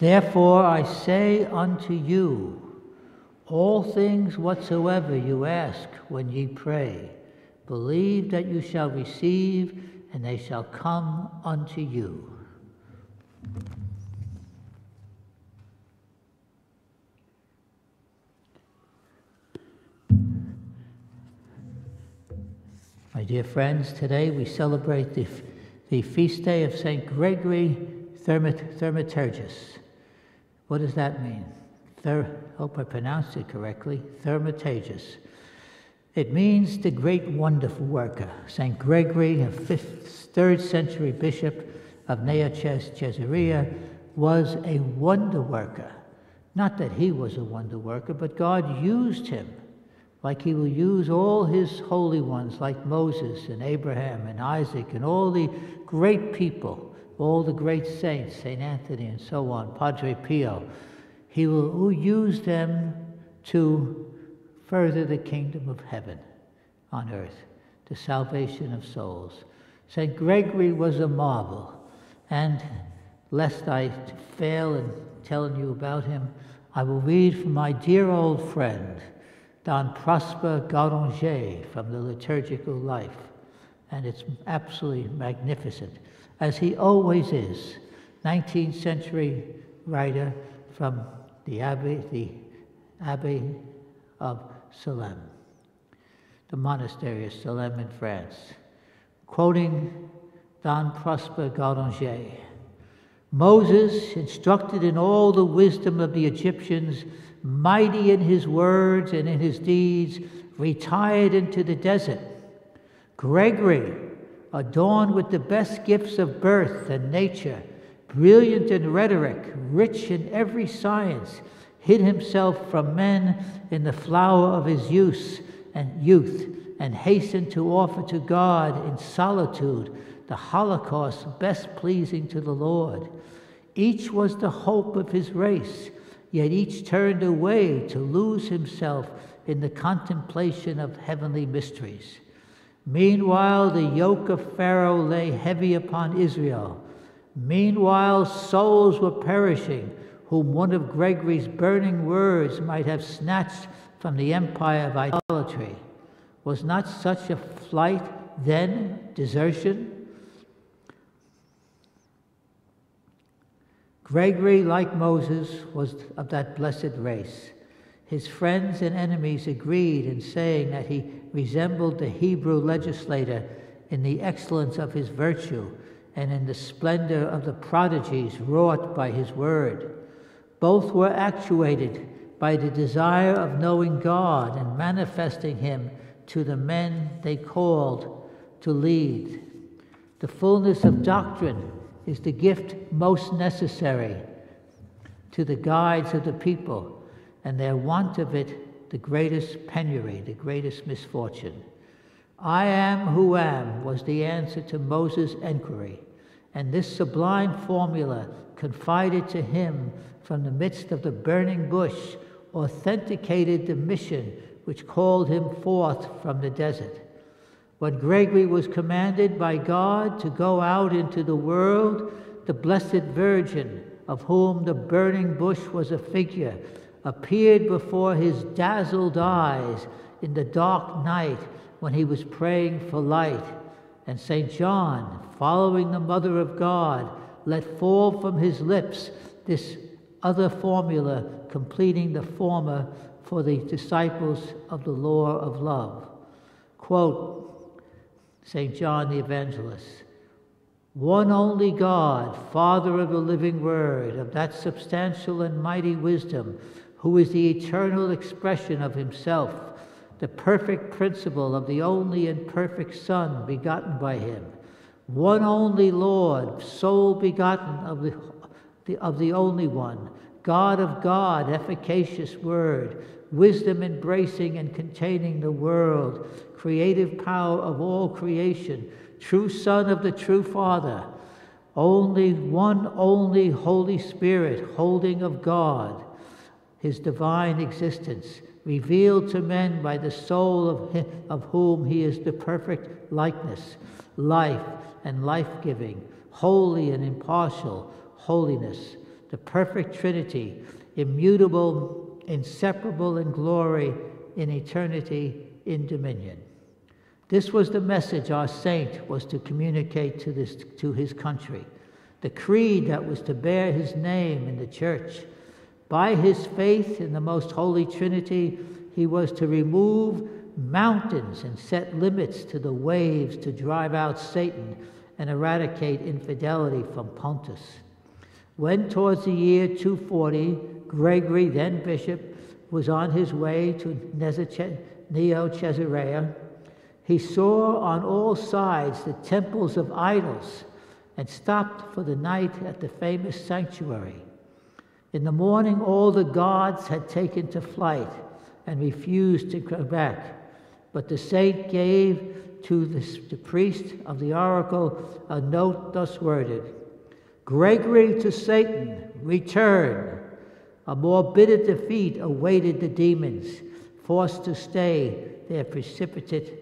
Therefore I say unto you, all things whatsoever you ask when ye pray, believe that you shall receive, and they shall come unto you. My dear friends, today we celebrate the feast day of St. Gregory Thaumaturgus. What does that mean? Hope I pronounced it correctly. Thaumaturgus. It means the great wonderful worker. St. Gregory, a 3rd century bishop of Nea Caesarea, was a wonder worker. Not that he was a wonder worker, but God used him, like he will use all his holy ones, like Moses and Abraham and Isaac and all the great people, all the great saints, St. Anthony and so on, Padre Pio. He will use them to further the kingdom of heaven on earth, the salvation of souls. St. Gregory was a marvel, and lest I fail in telling you about him, I will read from my dear old friend, Don Prosper Garanger, from the Liturgical Life, and it's absolutely magnificent, as he always is. 19th century writer from the Abbey of Salem, the monastery of Salem in France. Quoting Don Prosper Garanger, Moses, instructed in all the wisdom of the Egyptians, mighty in his words and in his deeds, retired into the desert. Gregory, adorned with the best gifts of birth and nature, brilliant in rhetoric, rich in every science, hid himself from men in the flower of his youth, and hastened to offer to God in solitude the holocaust best pleasing to the Lord. Each was the hope of his race, yet each turned away to lose himself in the contemplation of heavenly mysteries. Meanwhile, the yoke of Pharaoh lay heavy upon Israel. Meanwhile, souls were perishing, whom one of Gregory's burning words might have snatched from the empire of idolatry. Was not such a flight then desertion? Gregory, like Moses, was of that blessed race. His friends and enemies agreed in saying that he resembled the Hebrew legislator in the excellence of his virtue and in the splendor of the prodigies wrought by his word. Both were actuated by the desire of knowing God and manifesting him to the men they called to lead. The fullness of doctrine is the gift most necessary to the guides of the people, and their want of it the greatest penury, the greatest misfortune. I am who am was the answer to Moses' enquiry, and this sublime formula, confided to him from the midst of the burning bush, authenticated the mission which called him forth from the desert. When Gregory was commanded by God to go out into the world, the Blessed Virgin, of whom the burning bush was a figure, appeared before his dazzled eyes in the dark night when he was praying for light. And St. John, following the Mother of God, let fall from his lips this other formula, completing the former for the disciples of the law of love. Quote, St. John the Evangelist, one only God, Father of the living Word, of that substantial and mighty wisdom, who is the eternal expression of himself, the perfect principle of the only and perfect Son begotten by him, one only Lord, sole begotten of the only one, God of God, efficacious Word, wisdom embracing and containing the world, creative power of all creation, true Son of the true Father, only one only Holy Spirit, holding of God, his divine existence, revealed to men by the soul of him of whom he is the perfect likeness, life and life-giving, holy and impartial, holiness, the perfect Trinity, immutable, inseparable in glory, in eternity, in dominion. This was the message our saint was to communicate to his country, the creed that was to bear his name in the church. By his faith in the most holy Trinity, he was to remove mountains and set limits to the waves to drive out Satan and eradicate infidelity from Pontus. When towards the year 240, Gregory, then bishop, was on his way to Neo-Caesarea, he saw on all sides the temples of idols and stopped for the night at the famous sanctuary. In the morning, all the gods had taken to flight and refused to come back. But the saint gave to the priest of the oracle a note thus worded: "Gregory to Satan, return." A more bitter defeat awaited the demons, forced to stay their precipitate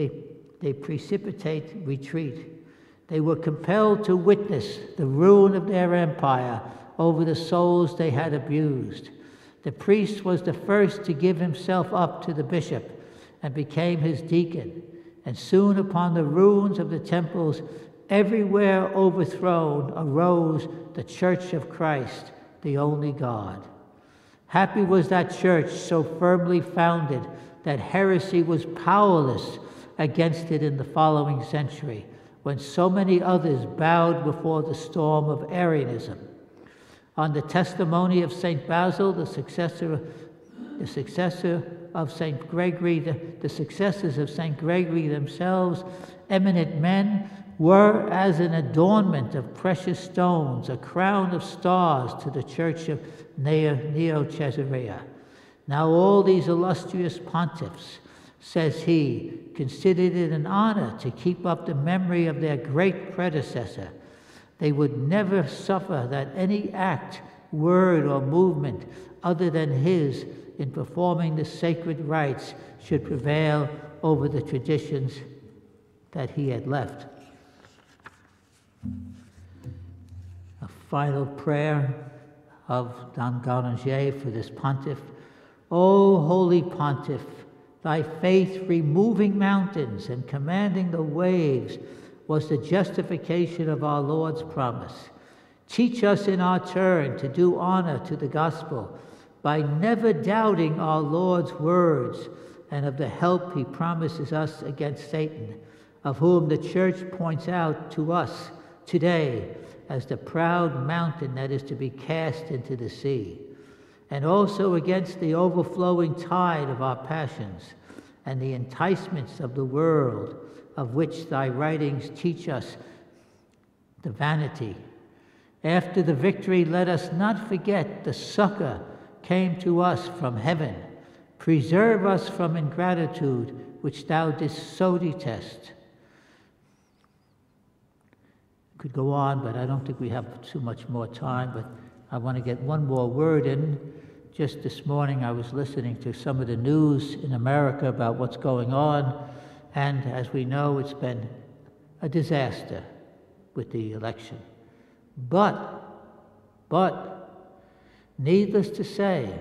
retreat. They were compelled to witness the ruin of their empire over the souls they had abused. The priest was the first to give himself up to the bishop and became his deacon, and soon upon the ruins of the temples, everywhere overthrown, arose the Church of Christ, the only God. Happy was that church so firmly founded that heresy was powerless against it in the following century, when so many others bowed before the storm of Arianism. On the testimony of St. Basil, the successor of St. Gregory, the successors of St. Gregory themselves, eminent men, were as an adornment of precious stones, a crown of stars to the church of Neo-Caesarea. Now all these illustrious pontiffs, says he, considered it an honor to keep up the memory of their great predecessor. They would never suffer that any act, word, or movement other than his in performing the sacred rites should prevail over the traditions that he had left. A final prayer of Don Guéranger for this pontiff. O holy pontiff, thy faith removing mountains and commanding the waves was the justification of our Lord's promise. Teach us in our turn to do honor to the gospel by never doubting our Lord's words and of the help he promises us against Satan, of whom the church points out to us today as the proud mountain that is to be cast into the sea, and also against the overflowing tide of our passions and the enticements of the world, of which thy writings teach us the vanity. After the victory, let us not forget the succor came to us from heaven. Preserve us from ingratitude, which thou didst so detest. Could go on, but I don't think we have too much more time, but I want to get one more word in. Just this morning I was listening to some of the news in America about what's going on, and as we know, it's been a disaster with the election. But, needless to say,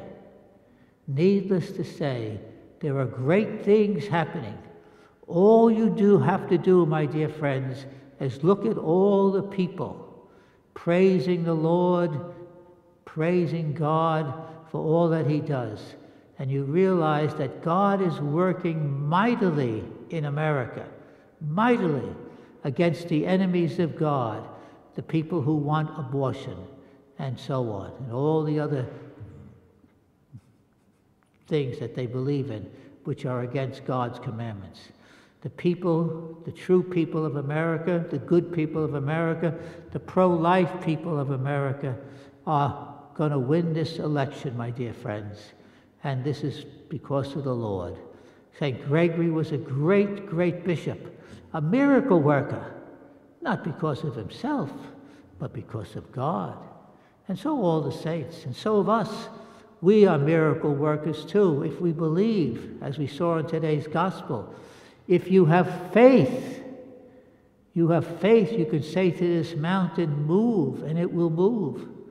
there are great things happening. All you do have to do, my dear friends, is look at all the people praising the Lord, praising God for all that he does. And you realize that God is working mightily in America, mightily against the enemies of God, the people who want abortion, and so on, and all the other things that they believe in, which are against God's commandments. The people, the true people of America, the good people of America, the pro-life people of America are going to win this election, my dear friends. And this is because of the Lord. St. Gregory was a great, great bishop, a miracle worker, not because of himself, but because of God. And so all the saints, and so of us. We are miracle workers too, if we believe, as we saw in today's gospel. If you have faith, you can say to this mountain, move, and it will move.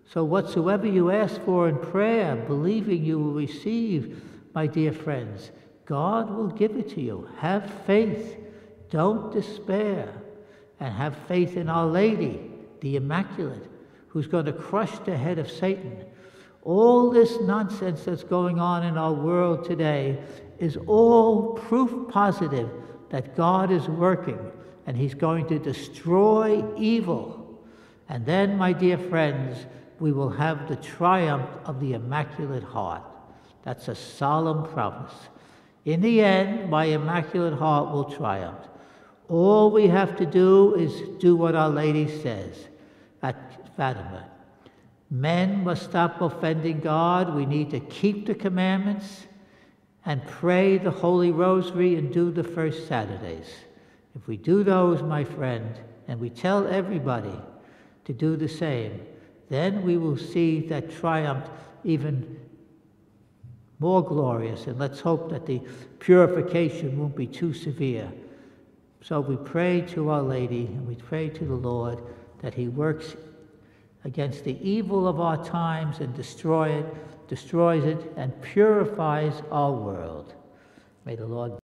So whatsoever you ask for in prayer, believing you will receive, my dear friends, God will give it to you. Have faith. Don't despair. And have faith in Our Lady, the Immaculate, who's going to crush the head of Satan. All this nonsense that's going on in our world today is all proof positive that God is working and He's going to destroy evil. And then, my dear friends, we will have the triumph of the Immaculate Heart. That's a solemn promise. In the end, my Immaculate Heart will triumph. All we have to do is do what Our Lady says at Fatima. Men must stop offending God. We need to keep the commandments and pray the Holy Rosary and do the first Saturdays. If we do those, my friend, and we tell everybody to do the same, then we will see that triumph even more glorious. And let's hope that the purification won't be too severe. So we pray to Our Lady and we pray to the Lord that He works against the evil of our times and destroys it and purifies our world. May the Lord